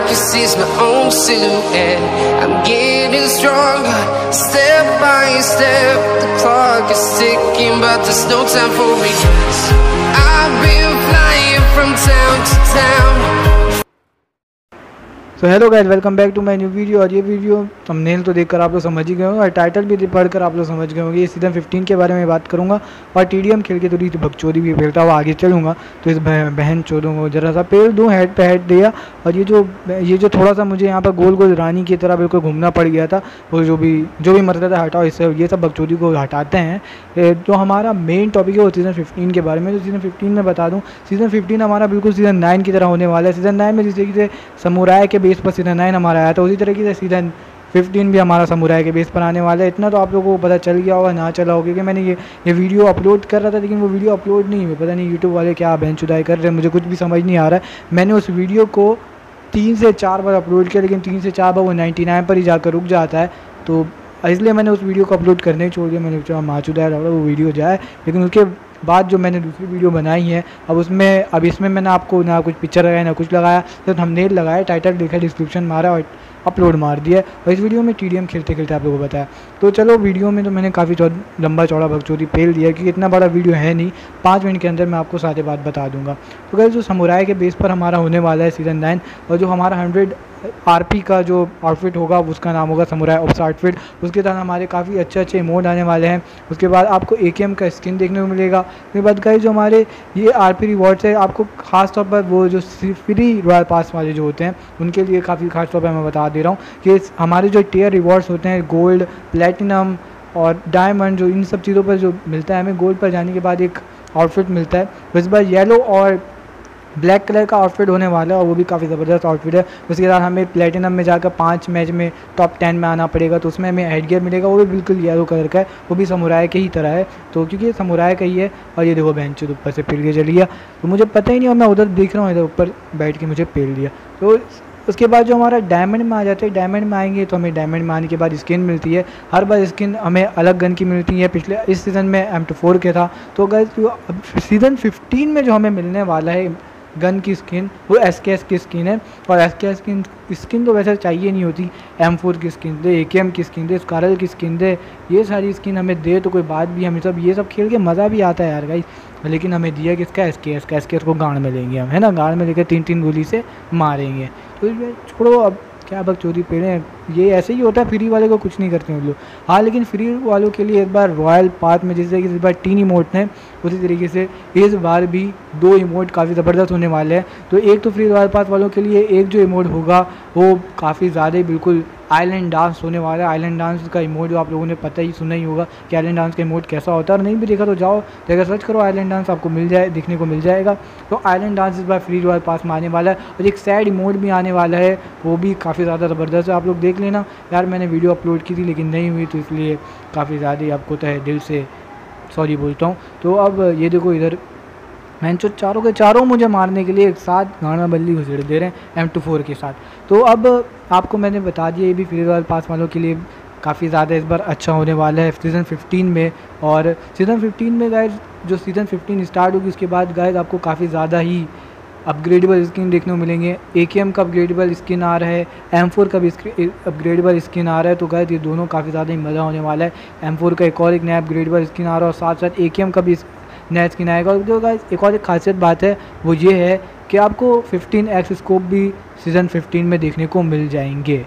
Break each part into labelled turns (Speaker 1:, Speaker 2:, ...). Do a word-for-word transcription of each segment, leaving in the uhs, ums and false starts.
Speaker 1: can see it's my own silhouette. I'm getting stronger, step by step. The clock is ticking, but there's no time for regrets. I've been flying from town to town.
Speaker 2: So hello guys, welcome back to my new video. और ये video thumbnail तो देखकर आप लोग समझ ही गए होंगे और टाइटल भी पढ़कर आप लोग समझ गए होंगे। ये सीज़न फिफ्टीन के बारे में बात करूंगा और टीडीएम खेल के थोड़ी भगचोदी भी फेलता हुआ आगे चलूँगा। तो इस बहन चोदों को जरा सा पेड़ दूँ, हेड पे हेड दिया। और ये जो ये जो थोड़ा सा मुझे यहाँ पर गोल गोल रानी की तरह बिल्कुल घूमना पड़ गया था, वो जो भी जो भी मतलब था हटाओ, इससे ये सब भगचोदी को हटाते हैं। तो हमारा मेन टॉपिक है वो सीज़न फिफ्टीन के बारे में। तो सीज़न फिफ्टीन में बता दूँ, सीज़न फिफ्टीन हमारा बिल्कुल सीज़न नाइन की तरह होने वाला है। सीज़न नाइन में जिस तरीके से समुराय के बेस पर सीज़न नाइन हमारा आया था, उसी तरीके से सीज़न फिफ्टीन भी हमारा समुराय के बेस पर आने वाला है। इतना तो आप लोगों को पता चल गया होगा, ना चला होगा, क्योंकि मैंने ये ये वीडियो अपलोड कर रहा था, लेकिन वो वीडियो अपलोड नहीं हुई। पता नहीं यूट्यूब वाले क्या बहनचुदाई कर रहे हैं, मुझे कुछ भी समझ नहीं आ रहा है। मैंने उस वीडियो को तीन से चार बार अपलोड किया, लेकिन तीन से चार बार वो नाइन्टी नाइन पर ही जाकर रुक जाता है। तो इसलिए मैंने उस वीडियो को अपलोड करने ही छोड़ दिया। मैंने सोचा माचुदा वो वीडियो जाए, लेकिन उसके बाद जो मैंने दूसरी वीडियो बनाई है, अब उसमें अब इसमें मैंने आपको ना कुछ पिक्चर लगाया ना कुछ लगाया, तो थंबनेल लगाया, टाइटल देखा, डिस्क्रिप्शन मारा और अपलोड मार दिया। और इस वीडियो में टीडीएम खेलते खेलते आप लोगों को बताया। तो चलो, वीडियो में तो मैंने काफ़ी लंबा चौड़ा भगचोदी पेल दिया, क्योंकि इतना बड़ा वीडियो है नहीं, पाँच मिनट के अंदर मैं आपको सारे बात बता दूंगा। तो गाइस, जो समुराय के बेस पर हमारा होने वाला है सीज़न नाइन, और जो हमारा हंड्रेड आरपी का जो आउटफिट होगा उसका नाम होगा समुराय ऑप्स आउटफिट। उसके तहत हमारे काफ़ी अच्छे अच्छे इमोट आने वाले हैं। उसके बाद आपको एकेएम का स्किन देखने को मिलेगा। उसके बाद गाइस, जो हमारे ये आरपी रिवॉर्ड्स है, आपको खास तौर पर वो जो फ्री रॉयल पास वाले जो होते हैं उनके लिए काफ़ी खास तौर पर मैं बता दे रहा हूँ कि हमारे जो टियर रिवॉर्ड्स होते हैं, गोल्ड, प्लेटिनम और डायमंड, जो इन सब चीज़ों पर जो मिलता है हमें, गोल्ड पर जाने के बाद एक आउटफिट मिलता है। इस बार येलो और ब्लैक कलर का आउटफिट होने वाला है, और वो भी काफ़ी ज़बरदस्त आउटफिट है। उसके बाद हमें प्लेटिनम में जाकर पाँच मैच में टॉप टेन में आना पड़ेगा, तो उसमें हमें हेड गियर मिलेगा, वो भी बिल्कुल येलो कलर का है, वो भी समुराय के ही तरह है। तो क्योंकि ये समुराय का ही है। और ये देखो बेंच ऊपर से पेल के चल गया, तो मुझे पता ही नहीं, और मैं उधर देख रहा हूँ, इधर ऊपर बैठ के मुझे पेल दिया। तो उसके बाद जो हमारा डायमंड में आ जाते हैं, डायमंड में आएंगे तो हमें डायमंड में आने के बाद स्किन मिलती है। हर बार स्किन हमें अलग गन की मिलती है। पिछले इस सीज़न में एम टू फोर के था। तो गाइस, सीज़न फिफ्टीन में जो हमें मिलने वाला है गन की स्किन, वो एस के एस की स्किन है। और एस के एस की स्किन तो वैसे चाहिए नहीं होती। एम फोर की स्किन दे, एकेएम की स्किन दे, स्कारल की स्किन दे, ये सारी स्किन हमें दे तो कोई बात भी, हमें सब ये सब खेल के मज़ा भी आता है यार गाइस। लेकिन हमें दिया किसका, एस के एस का। एस के एस को गांड में लेंगे हम, है ना, गांड में लेकर तीन तीन गोली से मारेंगे। तो छोड़ो, अब क्या बकचोदी पेड़े हैं, ये ऐसे ही होता है। फ्री वाले को कुछ नहीं करते हैं लोग। हाँ, लेकिन फ्री वालों के लिए एक बार रॉयल पाथ में जिस तरीके से इस बार तीन इमोट हैं, उसी तरीके से इस बार भी दो इमोट काफ़ी ज़बरदस्त होने वाले हैं। तो एक तो फ्री रॉयल पाथ वालों के लिए एक जो इमोट होगा वो काफ़ी ज़्यादा बिल्कुल आइलैंड डांस होने वाला है। आइलैंड डांस का इमोट जो आप लोगों ने पता ही सुना ही होगा कि आइलैंड डांस का इमोट कैसा होता है। और नहीं भी देखा तो जाओ जगह सर्च करो, आइलैंड डांस आपको मिल जाए, देखने को मिल जाएगा। तो आइलैंड डांस इस बार फ्री रॉयल पास में आने वाला है। और एक सैड इमोट भी आने वाला है, वो भी काफ़ी ज़्यादा ज़बरदस्त है, आप लोग देख लेना। यार मैंने वीडियो अपलोड की थी लेकिन नहीं हुई, तो इसलिए काफ़ी ज़्यादा आपको तहे दिल से सॉरी बोलता हूँ। तो अब ये देखो, इधर मैंने जो चारों के चारों मुझे मारने के लिए एक साथ गाना बल्ली घुसेड़ दे रहे हैं एम टू फोर के साथ। तो अब आपको मैंने बता दिया, ये भी फ्री रॉयल पास वालों के लिए काफ़ी ज़्यादा इस बार अच्छा होने वाला है सीज़न फिफ्टीन में। और सीज़न फिफ्टीन में गाइस, जो सीज़न फिफ्टीन स्टार्ट होगी उसके बाद गाइस आपको काफ़ी ज़्यादा ही अपग्रेडेबल स्किन देखने को मिलेंगे। एकेएम का अपग्रेडेबल स्किन आ रहा है, एम फोर का भी अपग्रेडेबल स्किन आ रहा है। तो गाइस ये दोनों काफ़ी ज़्यादा ही मज़ा होने वाला है। एम फोर का एक और एक नया अपग्रेडेबल स्किन आ रहा है, और साथ साथ एकेएम का भी नया स्किन आएगा। और जो गाइस एक और एक खासियत बात है वो ये है कि आपको फिफ्टीन एक्स स्कोप भी सीज़न फिफ्टीन में देखने को मिल जाएंगे।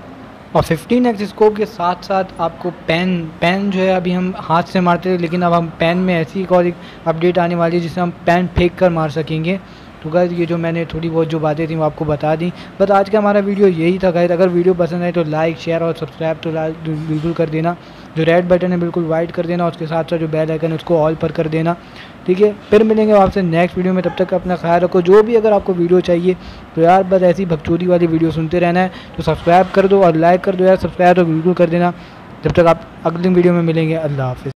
Speaker 2: और फिफ्टीन एक्स स्कोप के साथ साथ आपको पेन पेन जो है, अभी हम हाथ से मारते थे, लेकिन अब हम पेन में ऐसी एक और एक अपडेट आने वाली है जिससे हम पेन फेंक कर मार सकेंगे। तो गाइस ये जो मैंने थोड़ी बहुत जो बातें थी वो आपको बता दी। बस आज का हमारा वीडियो यही था गाइस। अगर वीडियो पसंद आए तो लाइक, शेयर और सब्सक्राइब तो बिल्कुल कर देना। जो रेड बटन है बिल्कुल वाइट कर देना, और उसके साथ साथ जो बेल आइकन है उसको ऑल पर कर देना। ठीक है, फिर मिलेंगे आपसे नेक्स्ट वीडियो में। तब तक अपना ख्याल रखो। जो भी अगर आपको वीडियो चाहिए तो यार बस ऐसी भगचोदी वाली वीडियो सुनते रहना है, तो सब्सक्राइब कर दो और लाइक कर दो यार, सब्सक्राइब तो बिल्कुल कर देना। जब तक आप अगली वीडियो में मिलेंगे, अल्लाह हाफिज़।